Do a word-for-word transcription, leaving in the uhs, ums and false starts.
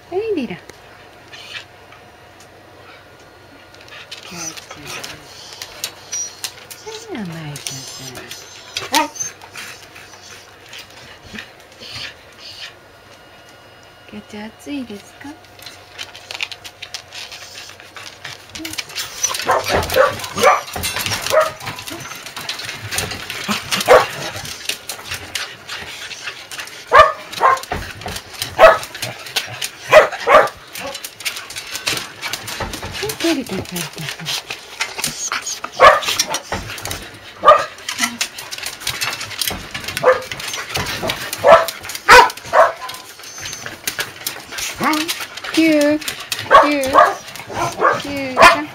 はい、リラ。キャッチ。はい、甘えちゃった。はい。キャッチ暑いですか？トイレトイレトイレ。キューキューキュー。